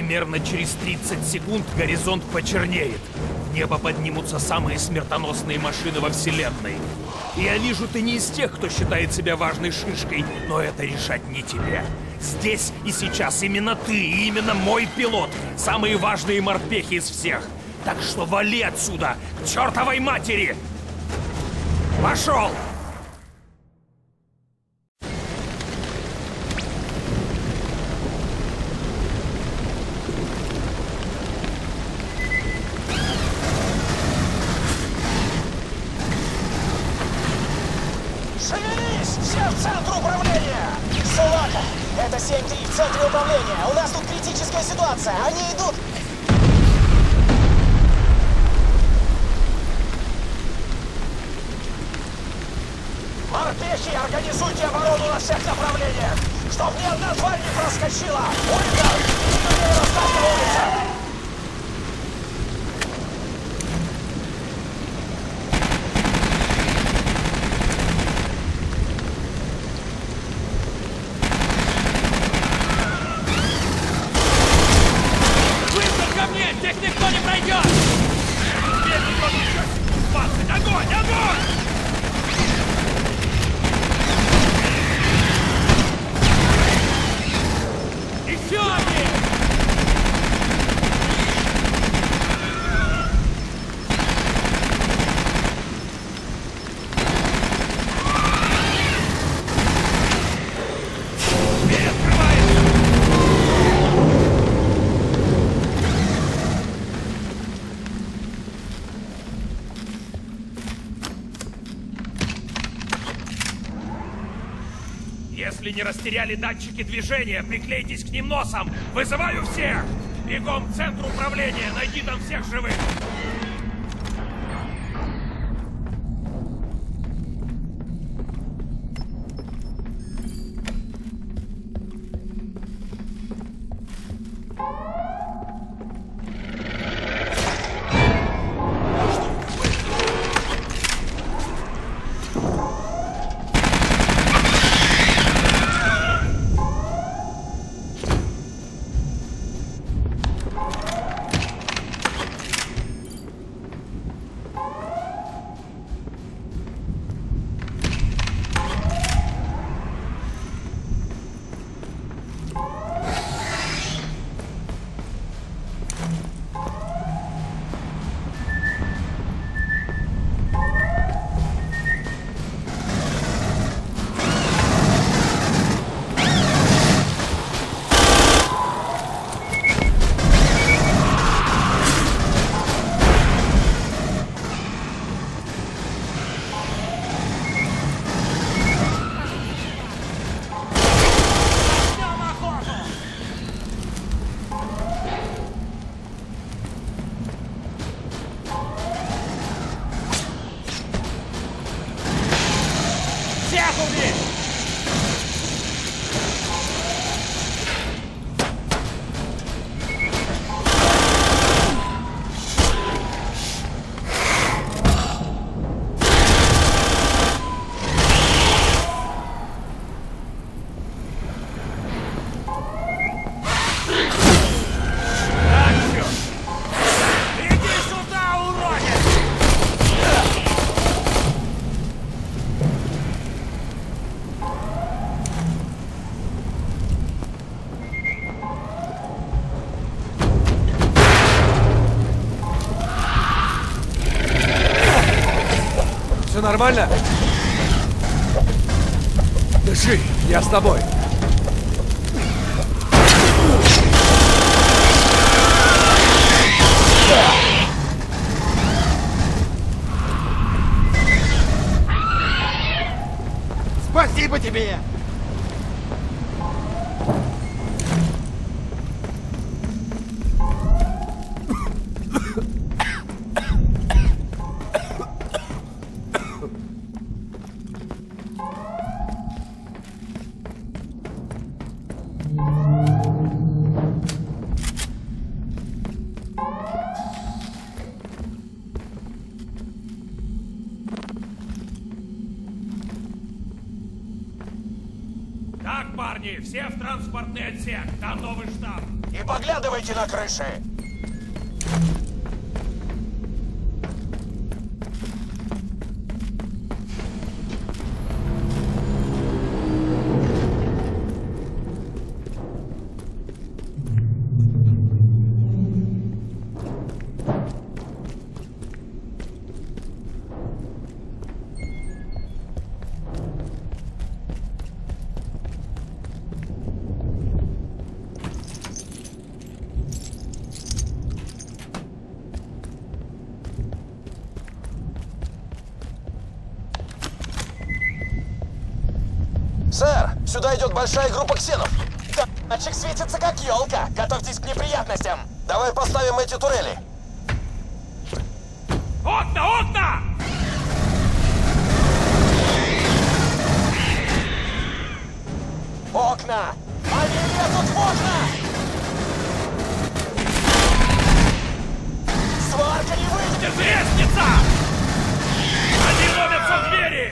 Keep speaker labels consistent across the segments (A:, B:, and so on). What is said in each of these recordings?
A: Примерно через 30 секунд горизонт почернеет. В небо поднимутся самые смертоносные машины во Вселенной. Я вижу, ты не из тех, кто считает себя важной шишкой, но это решать не тебе. Здесь и сейчас именно ты и именно мой пилот. Самые важные морпехи из всех. Так что вали отсюда, к чертовой матери! Пошел!
B: Шевелись! Все в центр управления! Собака! Это 7-3 в центре управления! У нас тут критическая ситуация! Они идут... Морпехи, организуйте оборону на всех направлениях! Чтоб ни одна тварь не проскочила! Уильгар! Никто не расстать на улице!
A: Здесь никто не пройдет! Здесь никто не пройдет! Огонь! Огонь! Еще один! Если не растеряли датчики движения, приклейтесь к ним носом! Вызываю всех! Бегом к центру управления! Найди там всех живых!
C: Все нормально? Дыши, я с тобой.
B: Спасибо тебе!
A: Так, парни, Парни, все в транспортный отсек. Там новый штаб.
B: И поглядывайте на крыши. Сэр, сюда идет большая группа ксенов. Датчик светится как елка. Готовьтесь к неприятностям. Давай поставим эти турели.
A: Окна, окна!
B: Окна! Они лезут в окна! Сварка не выйдет!
A: Лестница! Они ломятся в двери!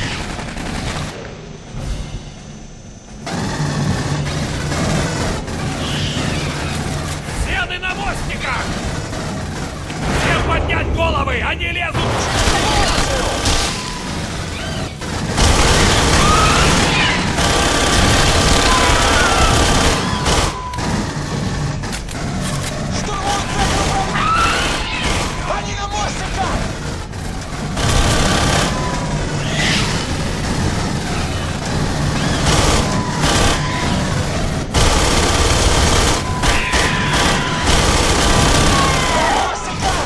A: Стены на мостиках! Всем поднять головы! Они лезут!
B: Штурмуют центр управления! Они на мостиках! На мостиках!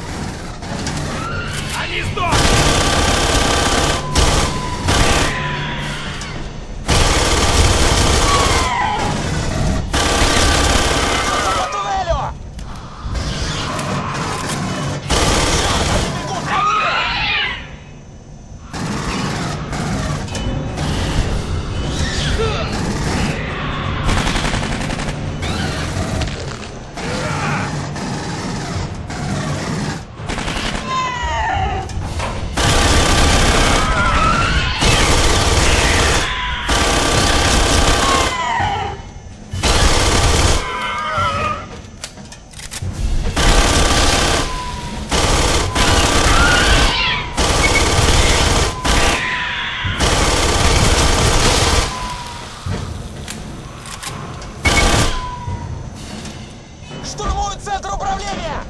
A: Они сдохли!
B: По туннелю! Они бегут ко мне! Штурмуют центр управления!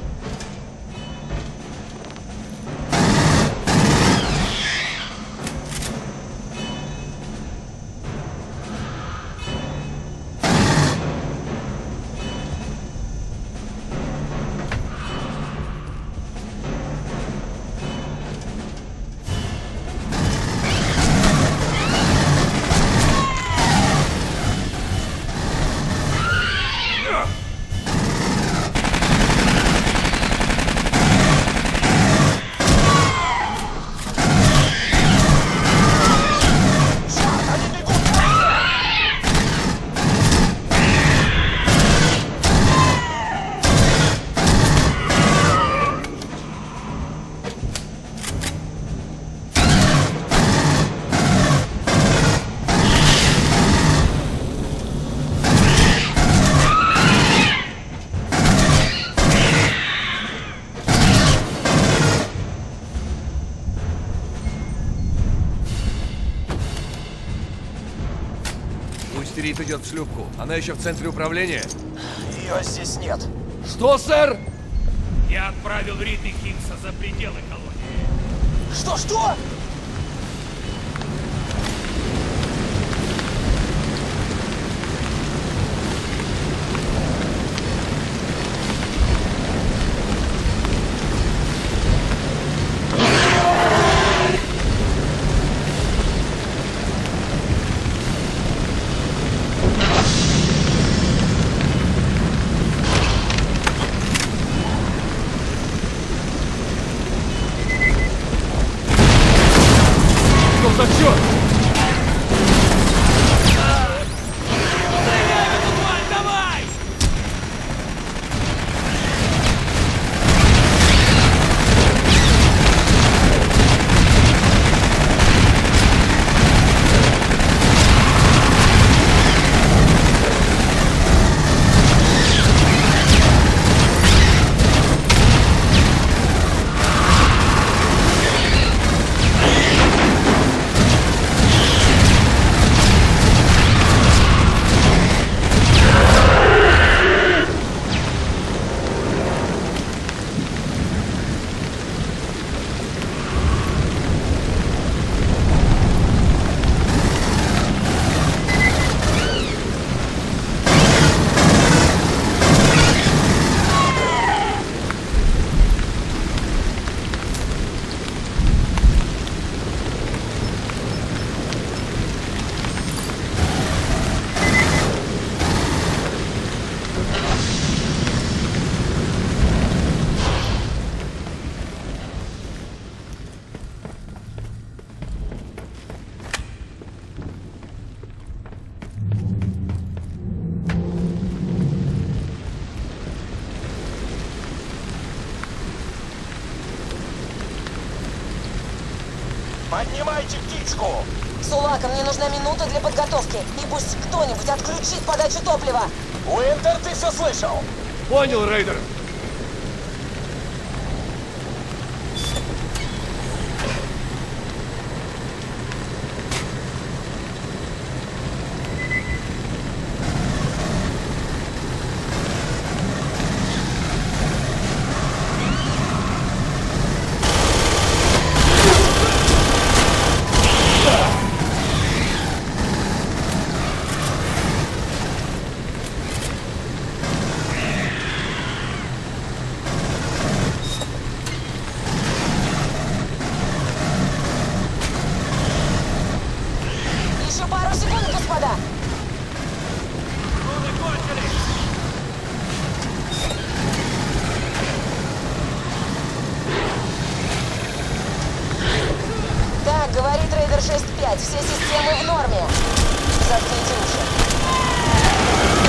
B: Они бегут ко мне!
C: Пусть Рит идет в шлюпку. Она еще в центре управления.
B: Ее здесь нет.
C: Что, сэр?
A: Я отправил Рид и Хиггса за пределы колонии.
B: Что? ручку.
D: Сулака, мне нужна минута для подготовки. И пусть кто-нибудь отключит подачу топлива.
B: Уинтер, ты все слышал?
C: Понял, Рейдер.
D: Еще пару секунд, господа. Так, говорит Рейдер 6.5. Все системы в норме. Заткните уши.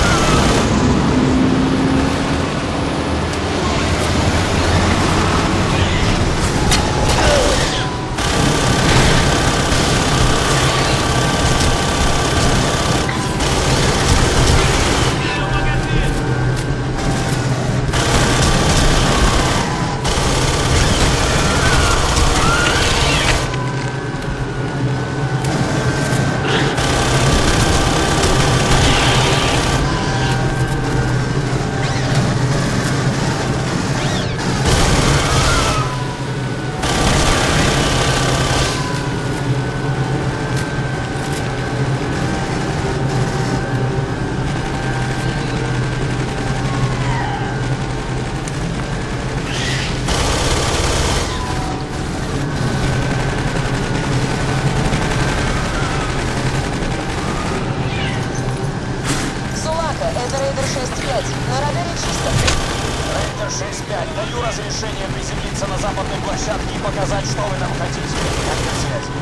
D: Это Рейдер 6.5. На радаре чисто.
B: Рейдер 6.5, даю разрешение приземлиться на западной площадке и показать, что вы там хотите. Конец связи.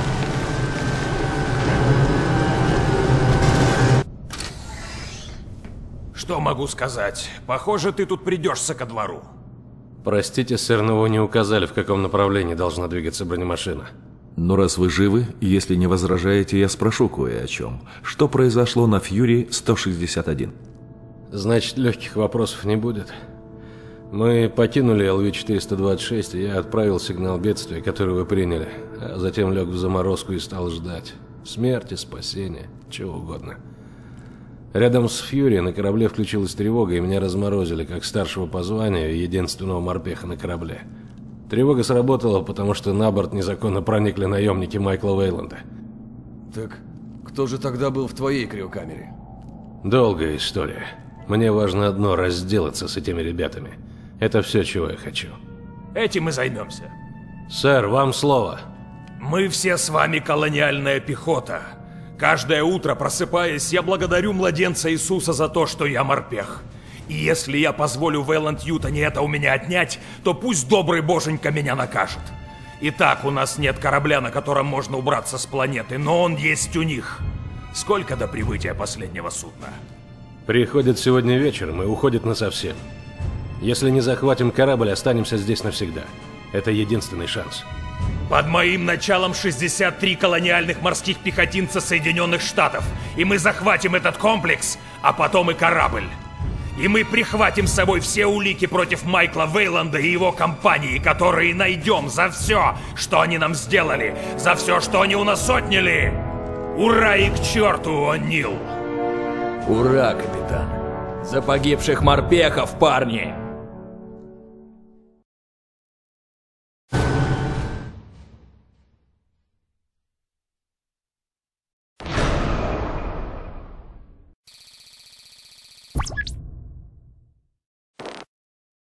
A: Что могу сказать? Похоже, ты тут придешься ко двору.
E: Простите, сэр, но вы не указали, в каком направлении должна двигаться бронемашина.
F: Но раз вы живы, если не возражаете, я спрошу кое о чем. Что произошло на Фьюри 161?
E: Значит, легких вопросов не будет. Мы покинули LV-426, и я отправил сигнал бедствия, который вы приняли, а затем лег в заморозку и стал ждать. Смерти, спасения, чего угодно. Рядом с Фьюри на корабле включилась тревога, и меня разморозили, как старшего по званию и единственного морпеха на корабле. Тревога сработала, потому что на борт незаконно проникли наемники Майкла Вейланда.
C: Так кто же тогда был в твоей криокамере?
E: Долгая история. Мне важно одно – разделаться с этими ребятами. Это все, чего я хочу.
A: Этим мы займемся.
E: Сэр, вам слово.
A: Мы все с вами колониальная пехота. Каждое утро, просыпаясь, я благодарю младенца Иисуса за то, что я морпех. И если я позволю Вейланд Ютани это у меня отнять, то пусть добрый боженька меня накажет. Итак, у нас нет корабля, на котором можно убраться с планеты, но он есть у них. Сколько до прибытия последнего судна?
E: Приходит сегодня вечером и уходит насовсем. Если не захватим корабль, останемся здесь навсегда. Это единственный шанс.
A: Под моим началом 63 колониальных морских пехотинца Соединенных Штатов. И мы захватим этот комплекс, а потом и корабль. И мы прихватим с собой все улики против Майкла Вейланда и его компании, которые найдем за все, что они нам сделали, за все, что они у нас отняли. Ура и к черту, О'Нил!
G: Ура, капитан! За погибших морпехов, парни!